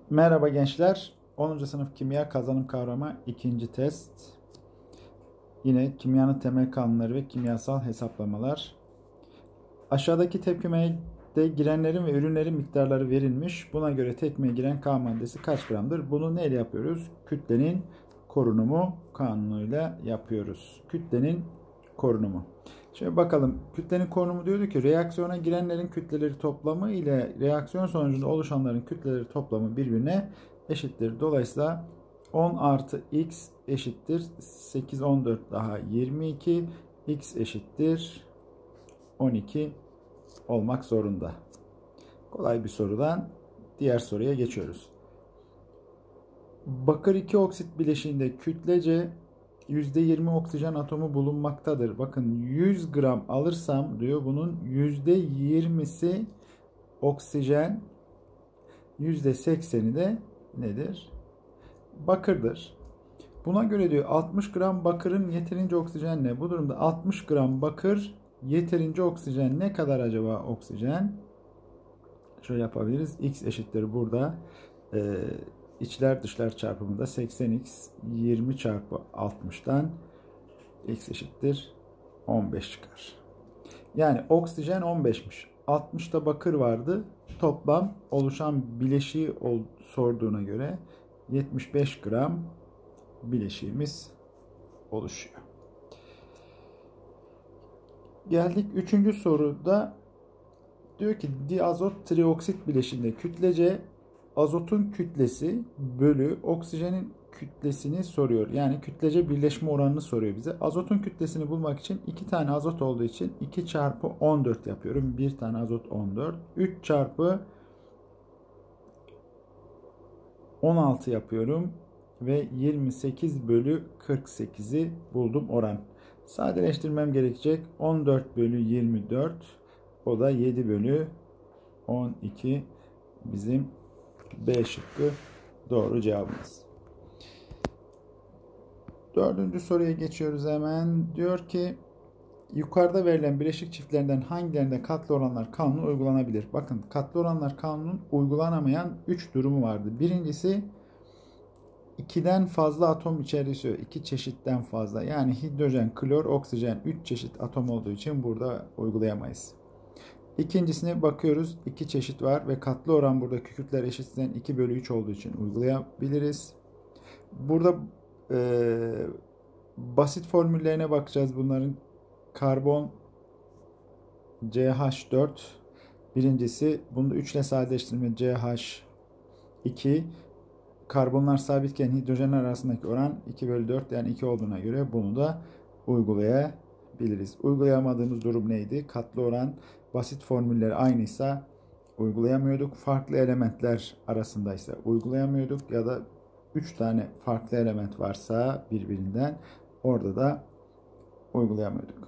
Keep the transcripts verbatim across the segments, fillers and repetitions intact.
Merhaba gençler. onuncu sınıf kimya kazanım kavramı ikinci test. Yine kimyanın temel kanunları ve kimyasal hesaplamalar. Aşağıdaki tepkimeye girenlerin ve ürünlerin miktarları verilmiş. Buna göre tepkimeye giren K maddesi kaç gramdır? Bunu neyle yapıyoruz? Kütlenin korunumu kanunuyla yapıyoruz. Kütlenin korunumu. Şimdi bakalım. Kütlenin korunumu diyordu ki reaksiyona girenlerin kütleleri toplamı ile reaksiyon sonucunda oluşanların kütleleri toplamı birbirine eşittir. Dolayısıyla on artı x eşittir sekiz, on dört daha yirmi iki, x eşittir on iki olmak zorunda. Kolay bir sorudan diğer soruya geçiyoruz. Bakır iki oksit bileşiğinde kütlece yüzde yirmi oksijen atomu bulunmaktadır. Bakın yüz gram alırsam diyor bunun yüzde yirmisi oksijen, yüzde sekseni de nedir? Bakırdır. Buna göre diyor altmış gram bakırın yeterince oksijen ne? Bu durumda altmış gram bakır yeterince oksijen ne kadar acaba oksijen? Şöyle yapabiliriz. X eşittir burada. Ee, içler dışlar çarpımında seksen x yirmi çarpı altmıştan x eşittir on beş çıkar. Yani oksijen on beşmiş. altmışta bakır vardı. Toplam oluşan bileşiği sorduğuna göre yetmiş beş gram bileşiğimiz oluşuyor. Geldik üçüncü soruda. Diyor ki diazot trioksit bileşiğinde kütlece azotun kütlesi bölü oksijenin kütlesini soruyor. Yani kütlece birleşme oranını soruyor bize. Azotun kütlesini bulmak için iki tane azot olduğu için iki çarpı on dört yapıyorum. bir tane azot on dört. üç çarpı on altı yapıyorum. Ve yirmi sekiz bölü kırk sekizi buldum oran. Sadeleştirmem gerekecek. on dört bölü yirmi dört. O da yedi bölü on iki bizim B şıkkı doğru cevabımız. Dördüncü soruya geçiyoruz hemen. Diyor ki yukarıda verilen bileşik çiftlerinden hangilerinde katlı oranlar kanunu uygulanabilir? Bakın katlı oranlar kanunun uygulanamayan üç durumu vardı. Birincisi ikiden fazla atom içerisiyor. iki çeşitten fazla. Yani hidrojen, klor, oksijen üç çeşit atom olduğu için burada uygulayamayız. İkincisine bakıyoruz. iki çeşit var ve katlı oran burada kükürtler eşitsen iki bölü üç olduğu için uygulayabiliriz. Burada e, basit formüllerine bakacağız bunların. Karbon C H dört birincisi. Bunu da üç ile sadeleştirme C H iki. Karbonlar sabitken hidrojenler arasındaki oran iki bölü dört yani iki olduğuna göre bunu da uygulayabiliriz. Uygulayamadığımız durum neydi? Katlı oran basit formülleri aynıysa uygulayamıyorduk. Farklı elementler arasındaysa uygulayamıyorduk ya da üç tane farklı element varsa birbirinden orada da uygulayamıyorduk.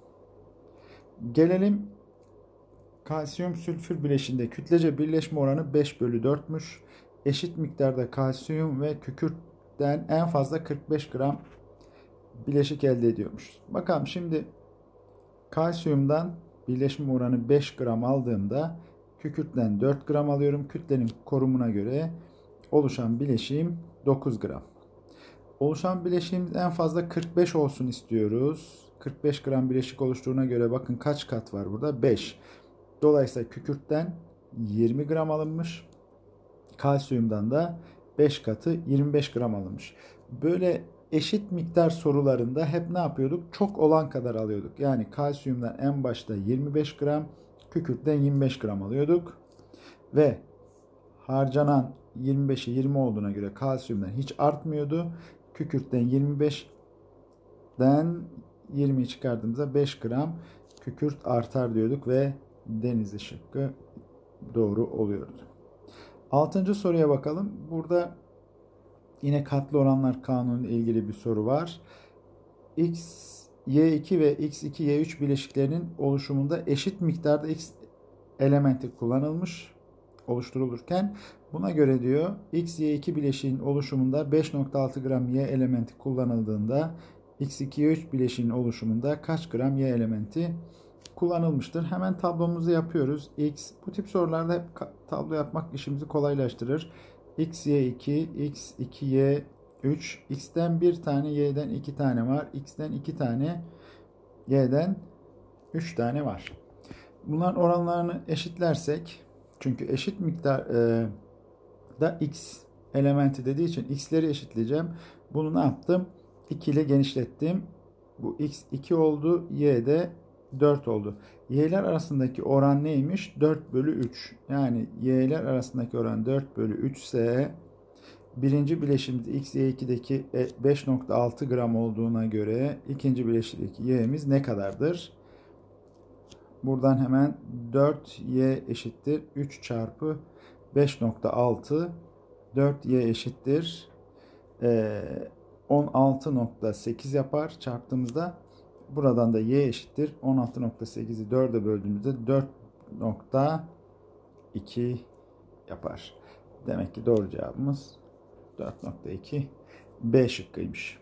Gelelim kalsiyum sülfür bileşiğinde kütlece birleşme oranı beş bölü dörtmüş. Eşit miktarda kalsiyum ve kükürtten en fazla kırk beş gram bileşik elde ediyormuş. Bakalım şimdi kalsiyumdan birleşme oranı beş gram aldığımda kükürtten dört gram alıyorum. Kütlenin korumuna göre oluşan bileşiğim dokuz gram. Oluşan bileşiğimiz en fazla kırk beş olsun istiyoruz. kırk beş gram bileşik oluştuğuna göre bakın kaç kat var burada? beş. Dolayısıyla kükürtten yirmi gram alınmış. Kalsiyumdan da beş katı yirmi beş gram alınmış. Böyle eşit miktar sorularında hep ne yapıyorduk? Çok olan kadar alıyorduk. Yani kalsiyumdan en başta yirmi beş gram, kükürtten yirmi beş gram alıyorduk. Ve harcanan yirmi beşe yirmi olduğuna göre kalsiyumdan hiç artmıyordu. Kükürtten yirmi beşten yirmiyi çıkardığımızda beş gram kükürt artar diyorduk ve Denizli şıkkı doğru oluyordu. Altıncı soruya bakalım. Burada yine katlı oranlar kanunu ile ilgili bir soru var. X, Y iki ve X iki, Y üç bileşiklerinin oluşumunda eşit miktarda X elementi kullanılmış oluşturulurken buna göre diyor X Y iki bileşiğin oluşumunda beş nokta altı gram Y elementi kullanıldığında X iki Y üç bileşiğinin oluşumunda kaç gram Y elementi kullanılmıştır. Hemen tablomuzu yapıyoruz. X bu tip sorularda hep tablo yapmak işimizi kolaylaştırır. X, Y iki, X, iki, Y üç. X'ten bir tane, Y'den iki tane var. X'ten iki tane, Y'den üç tane var. Bunların oranlarını eşitlersek, çünkü eşit miktar e, da X elementi dediği için X'leri eşitleyeceğim. Bunu ne yaptım? iki ile genişlettim. Bu X iki oldu. Y de dört oldu. Y'ler arasındaki oran neymiş? dört bölü üç. Yani Y'ler arasındaki oran dört bölü üç ise birinci bileşimde X, Y iki'deki beş nokta altı gram olduğuna göre ikinci bileşimdeki Y'miz ne kadardır? Buradan hemen dört Y eşittir üç çarpı beş nokta altı. dört Y eşittir on altı nokta sekiz yapar çarptığımızda. Buradan da Y eşittir on altı nokta sekizi dörde böldüğümüzde dört nokta iki yapar. Demek ki doğru cevabımız dört nokta iki B şıkkıymış.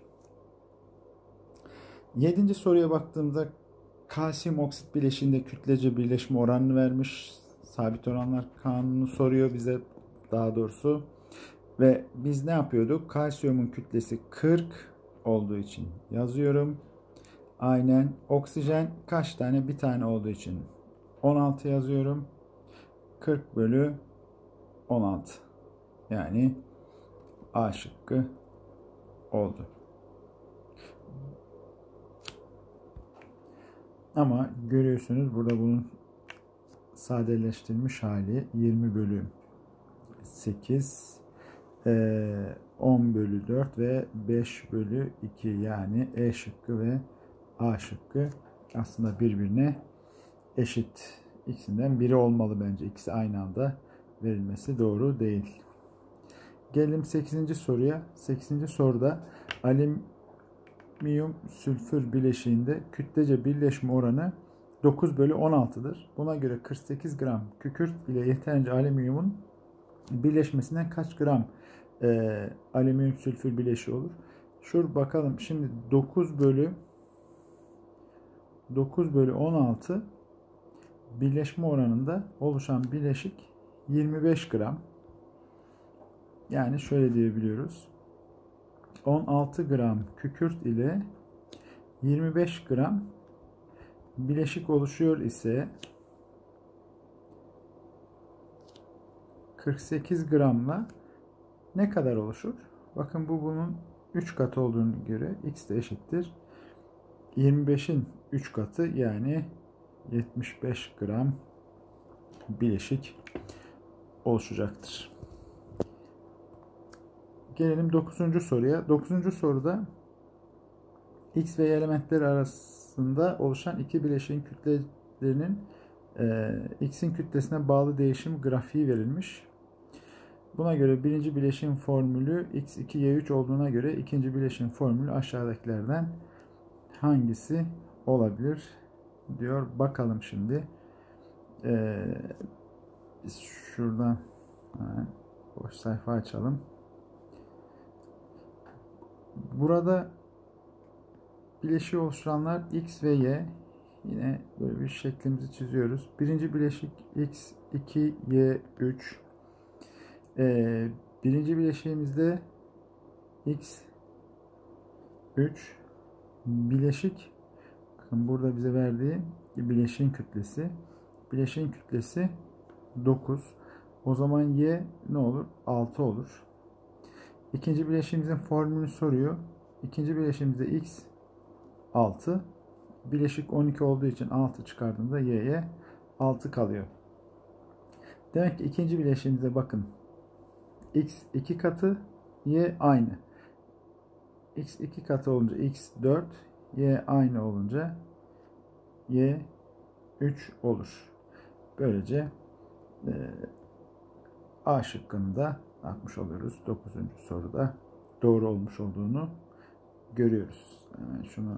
Yedinci soruya baktığımda kalsiyum oksit bileşiğinde kütlece birleşme oranını vermiş. Sabit oranlar kanunu soruyor bize, daha doğrusu. Ve biz ne yapıyorduk? Kalsiyumun kütlesi kırk olduğu için yazıyorum. Aynen. Oksijen kaç tane? Bir tane olduğu için on altı yazıyorum. kırk bölü on altı. Yani A şıkkı oldu. Ama görüyorsunuz burada bunun sadeleştirilmiş hali yirmi bölü sekiz, on bölü dört ve beş bölü iki, yani E şıkkı ve A şıkkı aslında birbirine eşit. İkisinden biri olmalı bence. İkisi aynı anda verilmesi doğru değil. Gelelim sekizinci soruya. sekizinci soruda alüminyum sülfür bileşiğinde kütlece birleşme oranı dokuz bölü on altı'dır. Buna göre kırk sekiz gram kükürt ile yeterince alüminyumun birleşmesinden kaç gram e, alüminyum sülfür bileşiği olur? Şur bakalım. Şimdi dokuz bölü on altı birleşme oranında oluşan bileşik yirmi beş gram. Yani şöyle diyebiliyoruz. on altı gram kükürt ile yirmi beş gram bileşik oluşuyor ise kırk sekiz gramla ne kadar oluşur? Bakın bu bunun üç katı olduğunu göre X de eşittir yirmi beşin üç katı, yani yetmiş beş gram bileşik oluşacaktır. Gelelim dokuzuncu soruya. dokuzuncu soruda X ve Y elementleri arasında oluşan iki bileşiğin kütlelerinin e, X'in kütlesine bağlı değişim grafiği verilmiş. Buna göre birinci bileşiğin formülü X iki Y üç olduğuna göre ikinci bileşiğin formülü aşağıdakilerden hangisi olabilir diyor. Bakalım şimdi. Ee, biz şuradan ha, boş sayfa açalım. Burada bileşiği oluşturanlar X ve Y. Yine böyle bir şeklimizi çiziyoruz. Birinci bileşik X iki Y üç. Ee, birinci bileşiğimizde X üç bileşik. Bakın burada bize verdiği bileşiğin kütlesi. Bileşiğin kütlesi dokuz. O zaman Y ne olur? altı olur. İkinci bileşiğimizin formülünü soruyor. İkinci bileşiğimizde X altı. Bileşik on iki olduğu için altı çıkardığımda Y'ye altı kalıyor. Demek ki ikinci bileşiğimize bakın. X iki katı, Y aynı. X iki katı olunca X dört, Y aynı olunca Y üç olur. Böylece e, A şıkkını da yapmış oluyoruz. dokuzuncu soruda doğru olmuş olduğunu görüyoruz. Hemen şunu,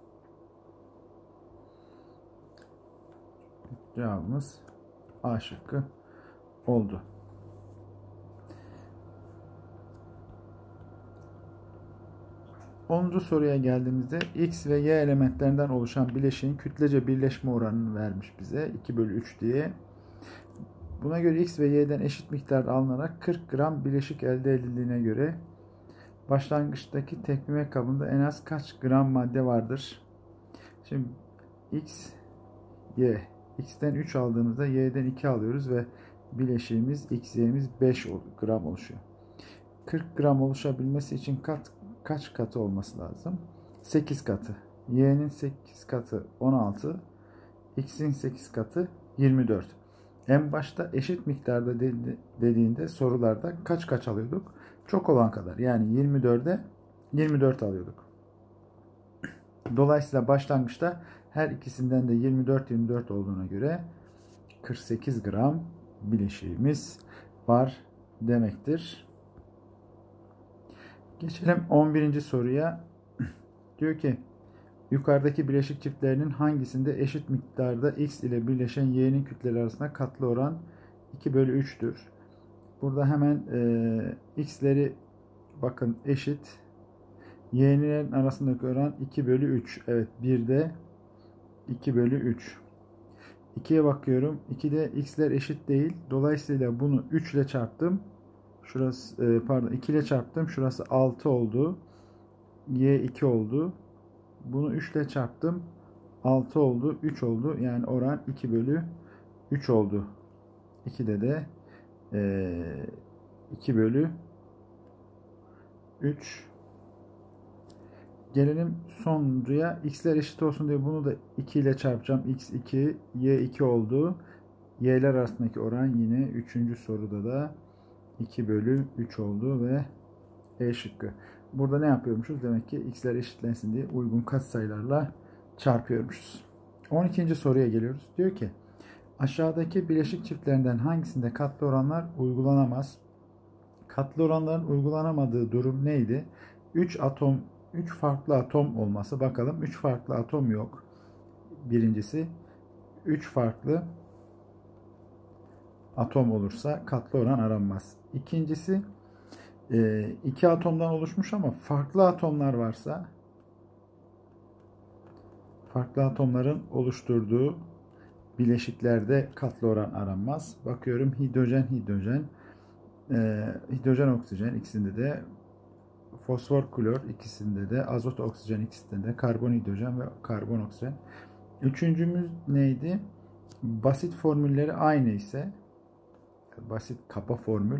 cevabımız A şıkkı oldu. onuncu soruya geldiğimizde X ve Y elementlerinden oluşan bileşiğin kütlece birleşme oranını vermiş bize. iki bölü üç diye. Buna göre X ve Y'den eşit miktarda alınarak kırk gram bileşik elde edildiğine göre başlangıçtaki tepkime kabında en az kaç gram madde vardır? Şimdi X, Y. X'ten üç aldığımızda Y'den iki alıyoruz ve bileşiğimiz X, Y'miz beş gram oluşuyor. kırk gram oluşabilmesi için kat, kaç katı olması lazım? sekiz katı. Y'nin sekiz katı on altı. X'in sekiz katı yirmi dört. En başta eşit miktarda dediğinde sorularda kaç kaç alıyorduk? Çok olan kadar. Yani yirmi dörde yirmi dört alıyorduk. Dolayısıyla başlangıçta her ikisinden de yirmi dört yirmi dört olduğuna göre kırk sekiz gram bileşiğimiz var demektir. Geçelim on birinci soruya. Diyor ki yukarıdaki bileşik çiftlerinin hangisinde eşit miktarda X ile birleşen Y'nin kütleleri arasında katlı oran iki bölü üç'tür. Burada hemen e, X'leri bakın eşit. Y'nin arasındaki oran iki bölü üç. Evet, birde iki bölü üç. ikiye bakıyorum. ikide X'ler eşit değil. Dolayısıyla bunu üç ile çarptım. Şurası e, pardon iki ile çarptım. Şurası altı oldu. Y iki oldu. Bunu üç ile çarptım. altı oldu. üç oldu. Yani oran iki bölü üç oldu. ikide de e, iki bölü üç. Gelelim sonuncuya. X'ler eşit olsun diye bunu da iki ile çarpacağım. X iki, Y iki oldu. Y'ler arasındaki oran yine üçüncü soruda da iki bölü üç oldu ve E şıkkı. Burada ne yapıyormuşuz? Demek ki X'ler eşitlensin diye uygun katsayılarla çarpıyormuşuz. on ikinci soruya geliyoruz. Diyor ki aşağıdaki bileşik çiftlerinden hangisinde katlı oranlar uygulanamaz? Katlı oranların uygulanamadığı durum neydi? üç atom üç farklı atom olması. Bakalım üç farklı atom yok. Birincisi üç farklı atom olursa katlı oran aranmaz. İkincisi iki atomdan oluşmuş ama farklı atomlar varsa farklı atomların oluşturduğu bileşiklerde katlı oran aranmaz. Bakıyorum hidrojen hidrojen hidrojen oksijen ikisinde de, fosfor klor ikisinde de, azot oksijen ikisinde de, karbon hidrojen ve karbon oksijen. Üçüncümüz neydi? Basit formülleri aynı ise, basit kapa formül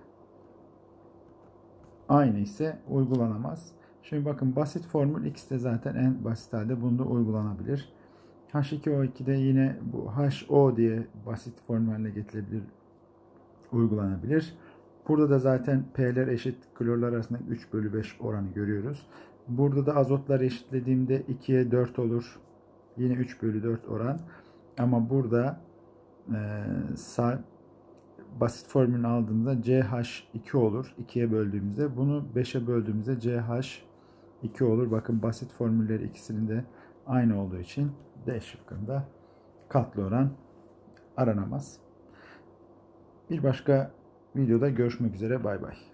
aynı ise uygulanamaz. Şimdi bakın basit formül ikisi de zaten en basit halde, bunda uygulanabilir. H iki O iki'de yine bu H O diye basit formülle getirilebilir, uygulanabilir. Burada da zaten P'ler eşit, klorlar arasında üç bölü beş oranı görüyoruz. Burada da azotlar eşitlediğimde ikiye dört olur. Yine üç bölü dört oran. Ama burada e, sağ, basit formülünü aldığımızda C H iki olur. ikiye böldüğümüzde. Bunu beşe böldüğümüzde C H iki olur. Bakın basit formülleri ikisinin de aynı olduğu için D şıkkında katlı oran aranamaz. Bir başka videoda görüşmek üzere. Bay bay.